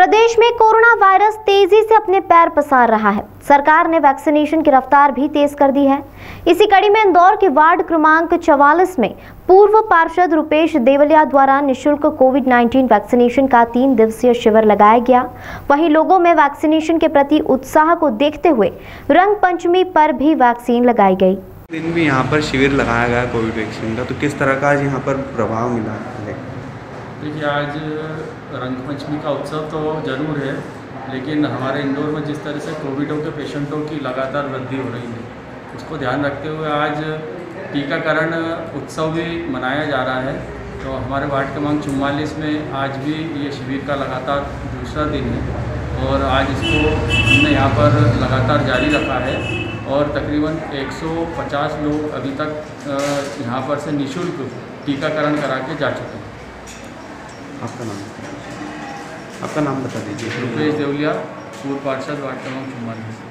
प्रदेश में corona virus तेजी से अपने पैर पसार रहा है। सरकार ने वैक्सीनेशन की रफ्तार भी तेज कर दी है। इसी कड़ी में इंदौर के वार्ड क्रमांक 44 में पूर्व पार्षद रुपेश देवलिया द्वारा निःशुल्क कोविड-19 वैक्सीनेशन का 3 दिवसीय शिविर लगाया गया। वहीं लोगों में वैक्सीनेशन के प्रति उत्साह को देखते हुए रंग पंचमी पर भी वैक्सीन लगाई गई। दिन भी यहाँ पर शिविर लगाया गया कोविड वैक्सीन का, तो किस तरह का आज यहाँ पर प्रभाव मिला है? देखिए, आज रंगपंचमी का उत्सव तो ज़रूर है, लेकिन हमारे इंदौर में जिस तरह से कोविडों के पेशेंटों की लगातार वृद्धि हो रही है, उसको ध्यान रखते हुए आज टीकाकरण उत्सव भी मनाया जा रहा है। तो हमारे वार्ड क्रमांक 44 में आज भी ये शिविर का लगातार दूसरा दिन है और आज इसको हमने यहाँ पर लगातार जारी रखा है और तकरीबन 150 लोग अभी तक यहाँ पर से निःशुल्क टीकाकरण करा के जा चुके हैं। आपका नाम बता दीजिए। रुपेश देवलिया, पूर्व पार्षद, वार्ड क्रमांक 44।